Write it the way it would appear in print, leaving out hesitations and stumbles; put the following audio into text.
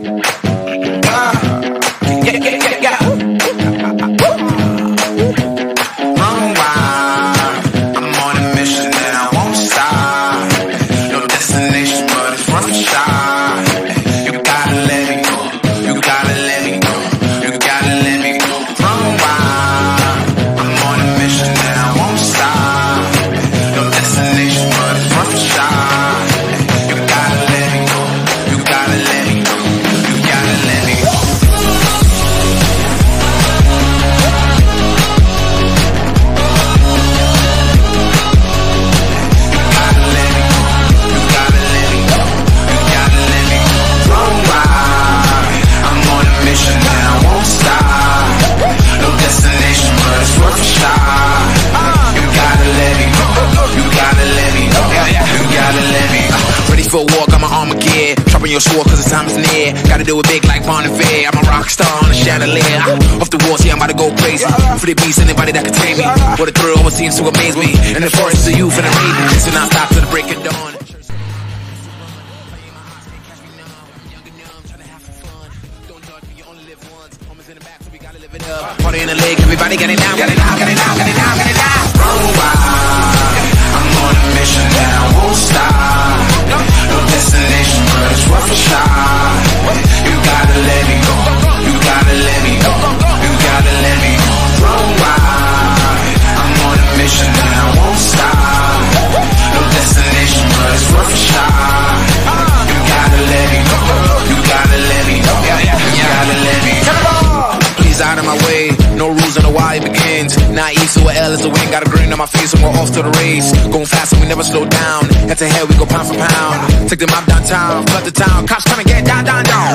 For a war, got my armor gear. Sharpen your sword cause the time is near. Gotta do it big like Bon and Fair. I'm a rock star on a chandelier. Off the walls, yeah, I'm about to go crazy. For the beast, anybody that can tame me. What a thrill, always seems to amaze me. In the forest of youth and the raven. So now stop to the break of dawn. Party in the lake, everybody get it down, get it down, get it down, get it down, get it down. Run wild, I'm on a mission that I won't stop. No destination, but it's worth a shot. You gotta let me go, you gotta let me go, you gotta let me go. Run wild, I'm on a mission that I won't stop. No destination, but it's worth a shot. You gotta let me go, you gotta let me go, you gotta let me go. Out of my way, no rules on the why it begins. Naive to a L is the win. Got a grin on my face and we're off to the race. Going fast and we never slow down. Head to head we go pound for pound. Take them out downtown, flood the town. Cops trying to get down, down, down.